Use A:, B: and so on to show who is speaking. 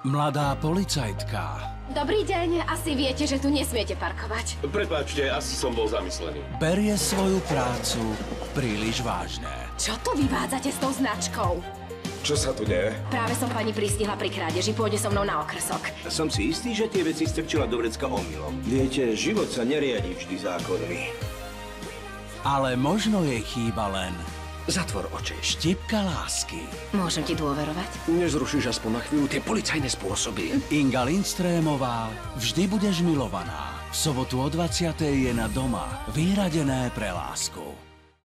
A: Mladá policajtka
B: Dobrý deň, asi viete, že tu nesmiete parkovať.
C: Prepáčte, asi som bol zamyslený.
A: berie svoju prácu príliš vážne.
B: Čo tu vyvádzate s tou značkou?
C: Čo sa tu deje?
B: Práve som pani pristihla pri krádeži, pôjde so mnou na okrsok.
D: Som si istý, že tie veci strčila do vrecka omylom. Viete, život sa neriadi vždy zákonmi.
A: Ale možno jej chýba len
D: Zatvor oči.
A: štipka lásky.
B: Môžem ti dôverovať?
D: Nezrušíš aspoň na chvíľu tie policajné spôsoby.
A: Inga Lindstrémová, Vždy budeš milovaná. V sobotu o 20:00 je na Doma, vyhradené pre lásku.